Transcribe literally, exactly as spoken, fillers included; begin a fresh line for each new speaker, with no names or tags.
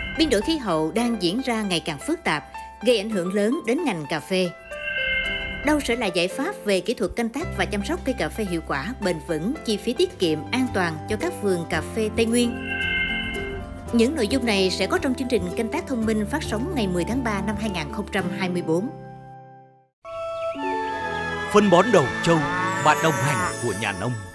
Biến đổi khí hậu đang diễn ra ngày càng phức tạp, gây ảnh hưởng lớn đến ngành cà phê. Đâu sẽ là giải pháp về kỹ thuật canh tác và chăm sóc cây cà phê hiệu quả, bền vững, chi phí tiết kiệm, an toàn cho các vườn cà phê Tây Nguyên? Những nội dung này sẽ có trong chương trình Canh tác thông minh phát sóng ngày mười tháng ba năm hai nghìn không trăm hai mươi tư.
Phân bón đầu trâu, bạn đồng hành của nhà nông.